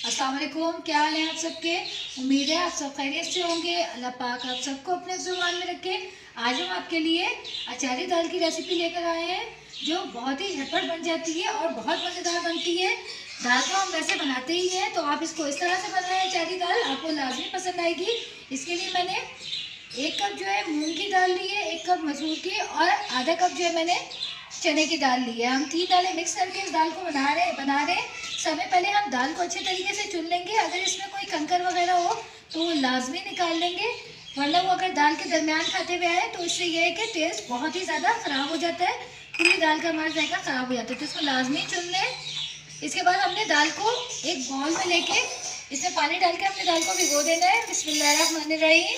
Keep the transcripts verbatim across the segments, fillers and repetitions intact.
अस्सलाम वालेकुम, क्या हाल है आप सबके। उम्मीद है आप सब खैरियत से होंगे। अल्लाह पाक आप सबको अपने ज़ुबान में रखे। आज हम आपके लिए अचारी दाल की रेसिपी लेकर आए हैं जो बहुत ही झटपट बन जाती है और बहुत मज़ेदार बनती है। दाल तो हम वैसे बनाते ही हैं, तो आप इसको इस तरह से बनाएं अचारी दाल, आपको लाजमी पसंद आएगी। इसके लिए मैंने एक कप जो है मूंग की दाल ली है, एक कप मसूर की और आधा कप जो है मैंने चने की दाल ली है। हम तीन दालें मिक्स करके इस दाल को बना रहे बना रहे समय पहले हम दाल को अच्छे तरीके से चुन लेंगे। अगर इसमें कोई कंकर वगैरह हो तो वो लाजमी निकाल लेंगे, वरना वो अगर दाल के दरमियान खाते हुए आए तो इससे यह है कि टेस्ट बहुत ही ज़्यादा ख़राब हो जाता है, पूरी दाल का हमारा जायका ख़राब हो जाता है। तो इसको लाजमी चुन लें। इसके बाद हमने दाल को एक बाउल में लेके इसमें पानी डाल के अपने दाल को भिगो देना है। बिस्मिल्लाहिर्रहमानिर्रहीम।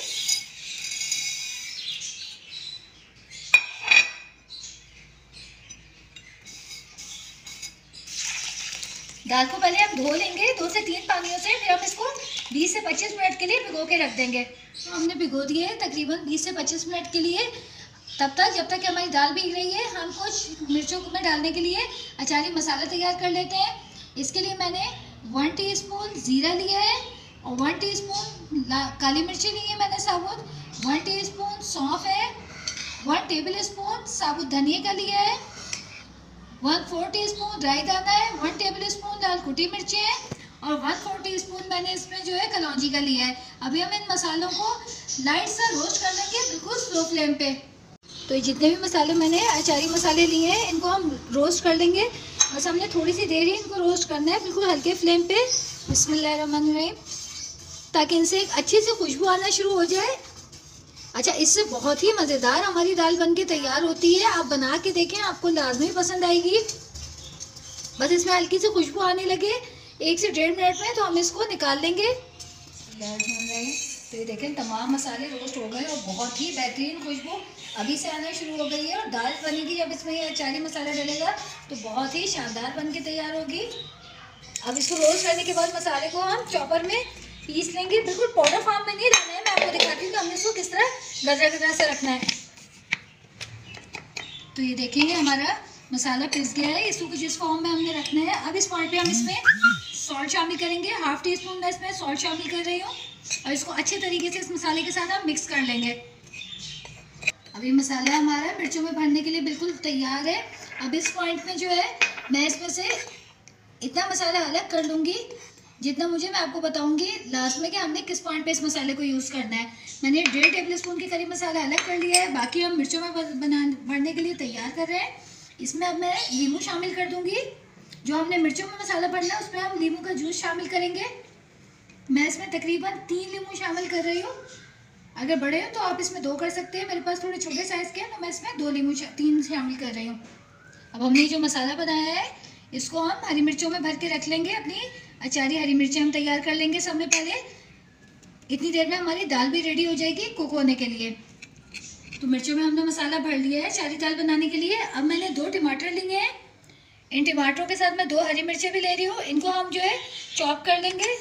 दाल को पहले हम धो लेंगे दो से तीन पानियों से, फिर हम इसको बीस से पच्चीस मिनट के लिए भिगो के रख देंगे। तो हमने भिगो दिए है तकरीबन बीस से पच्चीस मिनट के लिए। तब तक जब तक हमारी दाल भीग रही है हम कुछ मिर्चों में डालने के लिए अचारी मसाला तैयार कर लेते हैं। इसके लिए मैंने वन टीस्पून ज़ीरा लिया है और वन टीस्पून काली मिर्ची ली है मैंने साबुत, वन टीस्पून सौंफ है, वन टेबल स्पून साबुत धनिया का लिया है, वन फोर टी स्पून राई दाना है, वन टेबल स्पून लाल कुटी मिर्ची है और वन फोर टी स्पून मैंने इसमें जो है कलौंजी का लिया है। अभी हम इन मसालों को लाइट सा रोस्ट कर लेंगे, बिल्कुल स्लो फ्लेम पे। तो ये जितने भी मसाले मैंने अचारी मसाले लिए हैं इनको हम रोस्ट कर लेंगे। बस हमने थोड़ी सी देर ही इनको रोस्ट करना है, बिल्कुल हल्के फ्लेम पे। बिस्मिल्लाहिर्रहमानिर्रहीम, ताकि इनसे एक अच्छी सी खुशबू आना शुरू हो जाए। अच्छा, इससे बहुत ही मज़ेदार हमारी दाल बनके तैयार होती है। आप बना के देखें, आपको लाजमी पसंद आएगी। बस इसमें हल्की सी खुशबू आने लगे एक से डेढ़ मिनट में, तो हम इसको निकाल लेंगे। तो ये देखें तमाम मसाले रोस्ट हो गए और बहुत ही बेहतरीन खुशबू अभी से आना शुरू हो गई है। और दाल बनेगी जब इसमें ये अचारी मसाला डलेगा तो बहुत ही शानदार बन के तैयार होगी। अब इसको रोस्ट करने के बाद मसाले को हम चॉपर में पीस लेंगे, बिल्कुल पाउडर फॉर्म में नहीं रहना है। मैं आपको दिखाती हूँ कि हमने इसको किस तरह गदरा गदरा से रखना है। तो ये देखेंगे हमारा मसाला पिस गया है, इसको कुछ इस फॉर्म में हमने रखना है। अब इस पॉइंट पे हम इसमें सॉल्ट शामिल करेंगे, हाफ टी स्पून मैं इसमें सॉल्ट शामिल कर रही हूँ और इसको अच्छे तरीके से इस मसाले के साथ हम मिक्स कर लेंगे। अभी मसाला हमारा मिर्चों में भरने के लिए बिल्कुल तैयार है। अब इस पॉइंट में जो है मैं इसमें से इतना मसाला अलग कर लूँगी जितना मुझे मैं आपको बताऊंगी लास्ट में कि हमने किस पॉइंट पे इस मसाले को यूज़ करना है। मैंने डेढ़ टेबल स्पून के करीब मसाला अलग कर लिया है, बाकी हम मिर्चों में बना भरने के लिए तैयार कर रहे हैं। इसमें अब मैं नींबू शामिल कर दूंगी। जो हमने मिर्चों में मसाला भरना है उसमें हम नींबू का जूस शामिल करेंगे। मैं इसमें तकरीबन तीन नींबू शामिल कर रही हूँ। अगर बड़े हो तो आप इसमें दो कर सकते हैं, मेरे पास थोड़े छोटे साइज़ के हैं तो मैं इसमें दो नींबू तीन शामिल कर रही हूँ। अब हमने जो मसाला बनाया है इसको हम हरी मिर्चों में भर के रख लेंगे। अपनी अचारी हरी मिर्चें हम तैयार कर लेंगे समय पहले। इतनी देर में हमारी दाल भी रेडी हो जाएगी कुक होने के लिए। तो मिर्चों में हमने मसाला भर लिया है अचारी दाल बनाने के लिए। अब मैंने दो टमाटर लिए हैं, इन टमाटरों के साथ मैं दो हरी मिर्चें भी ले रही हूँ। इनको हम जो है चॉप कर लेंगे।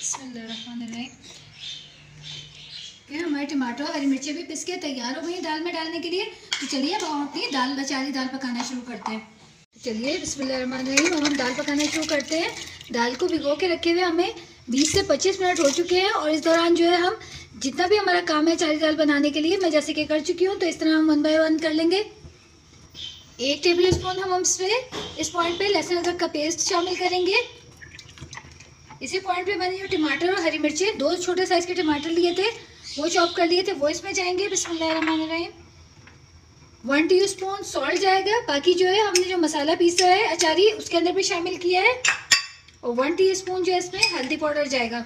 हमारे टमाटर और हरी मिर्चें भी पिस के तैयार हो गई दाल में डालने के लिए। तो चलिए अब हम अपनी दाल अचारी दाल पकाना शुरू करते हैं। चलिए बिस्मिल्लाहिर्रहमानिर्रहीम, अब हम दाल पकाना शुरू करते हैं। दाल को भिगो के रखे हुए हमें बीस से पच्चीस मिनट हो चुके हैं और इस दौरान जो है हम जितना भी हमारा काम है अचारी दाल बनाने के लिए मैं जैसे कि कर चुकी हूँ, तो इस तरह हम वन बाय वन कर लेंगे। एक टेबल स्पून हम इसमें इस पॉइंट पे लहसुन अदरक का पेस्ट शामिल करेंगे। इसी पॉइंट पे मैंने जो टमाटर और हरी मिर्चें दो छोटे साइज़ के टमाटर लिए थे वो चॉप कर लिए थे, वो इसमें जाएंगे। बिस्मिल्लाहिर्रहमानिर्रहीम, वन टीस्पून सॉल्ट जाएगा। बाकी जो है हमने जो मसाला पीसा है अचारी उसके अंदर भी शामिल किया है और वन टीस्पून जो है इसमें हल्दी पाउडर जाएगा।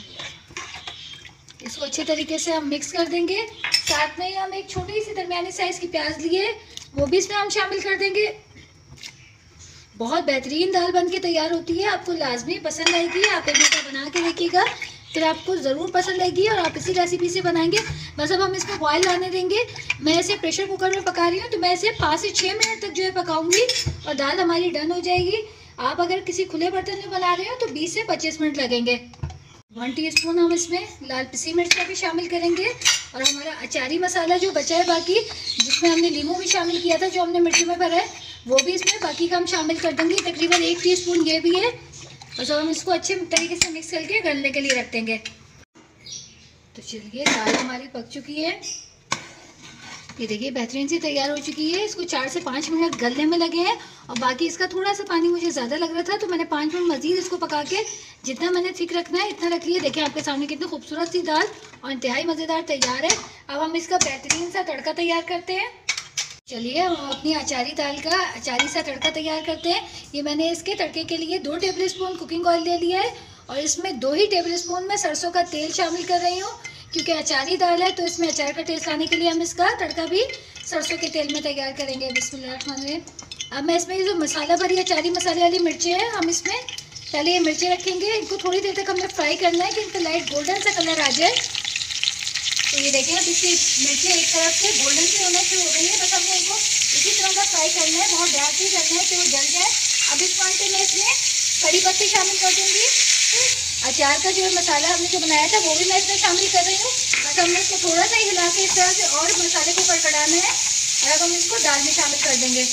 इसको अच्छे तरीके से हम मिक्स कर देंगे। साथ में हम एक छोटी सी दरमियानी साइज़ की प्याज लिए वो भी इसमें हम शामिल कर देंगे। बहुत बेहतरीन दाल बन के तैयार होती है, आपको लाजमी पसंद आएगी। आप एक दफ़ा बना के देखिएगा, फिर आपको ज़रूर पसंद आएगी और आप इसी रेसिपी से बनाएंगे। बस अब हम इसको बॉयल आने देंगे। मैं इसे प्रेशर कुकर में पका रही हूँ, तो मैं इसे पाँच से छः मिनट तक जो है पकाऊंगी और दाल हमारी डन हो जाएगी। आप अगर किसी खुले बर्तन में बना रहे हो तो बीस से पच्चीस मिनट लगेंगे। वन टीस्पून हम इसमें लाल पिसी मिर्च का भी शामिल करेंगे और हमारा अचारी मसाला जो बचा है बाकी, जिसमें हमने नींबू भी शामिल किया था जो हमने मिर्ची में भरा है, वो भी इसमें बाकी का हम शामिल कर देंगे। तकरीबन एक टीस्पून ये भी है। बस अब हम इसको अच्छे तरीके से मिक्स करके गलने के लिए रख देंगे। तो चलिए दाल हमारी पक चुकी है, ये देखिए बेहतरीन सी तैयार हो चुकी है। इसको चार से पाँच मिनट गलने में लगे हैं और बाकी इसका थोड़ा सा पानी मुझे ज़्यादा लग रहा था तो मैंने पाँच मिनट मज़ीद इसको पका के जितना मैंने थिक रखना है इतना रख लिया। देखिए आपके सामने कितनी खूबसूरत सी दाल और इंतहाई मज़ेदार तैयार है। अब हम इसका बेहतरीन सा तड़का तैयार करते हैं। चलिए हम अपनी अचारी दाल का अचारी सा तड़का तैयार करते हैं। ये मैंने इसके तड़के के लिए दो टेबल स्पून कुकिंग ऑयल ले लिया है और इसमें दो ही टेबल स्पून में सरसों का तेल शामिल कर रही हूँ, क्योंकि अचारी दाल है तो इसमें अचार का टेस्ट लाने के लिए हम इसका तड़का भी सरसों के तेल में तैयार करेंगे। बिस्मिल्लाहिर्रहमानिर्रहीम। अब मैं इसमें ये जो मसाला भरी अचारी मसाले वाली मिर्चें हैं, हम इसमें पहले ये मिर्चें रखेंगे। इनको थोड़ी देर तक हमें फ्राई करना है कि इनका लाइट गोल्डन सा कलर आ जाए। तो ये देखें अब इसकी मिर्चें एक तरफ से गोल्डन सी होना शुरू हो गई है, बस हमने इनको इसी तरह का फ्राई करना है, बहुत डार्क ही करना है कि वो जल जाए। अब इस पॉइंट पे मैं इसमें कड़ी पत्ती शामिल कर दूँगी। अचार का जो मसाला हमने जो बनाया था वो भी मैं इसमें शामिल कर रही हूँ। बस हमने इसको थोड़ा सा ही हिला के इस तरह से और मसाले को कड़कड़ाना है और अब हम इसको दाल में शामिल कर देंगे।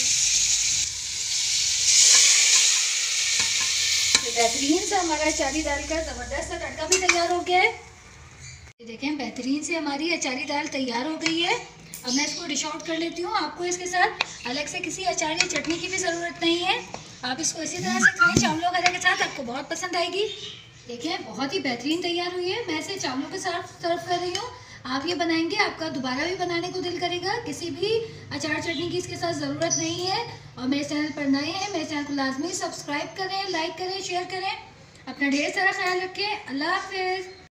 तो बेहतरीन सा हमारा अचारी दाल का ज़बरदस्त सा तड़का भी तैयार हो गया है। ये देखें बेहतरीन से हमारी अचारी दाल तैयार हो गई है। अब मैं इसको डिश आउट कर लेती हूँ। आपको इसके साथ अलग से किसी अचार या चटनी की भी ज़रूरत नहीं है, आप इसको इसी तरह से खाएं चावलों वगैरह के साथ, आपको बहुत पसंद आएगी। देखिए बहुत ही बेहतरीन तैयार हुई है। मैं इसे चावलों के साथ सर्व कर रही हूँ। आप ये बनाएंगे आपका दोबारा भी बनाने को दिल करेगा। किसी भी अचार चटनी की इसके साथ ज़रूरत नहीं है। और मेरे चैनल पर नए हैं, मेरे चैनल को लाजमी सब्सक्राइब करें, लाइक करें, शेयर करें। अपना ढेर सारा ख्याल रखें। अल्लाह हाफिज़।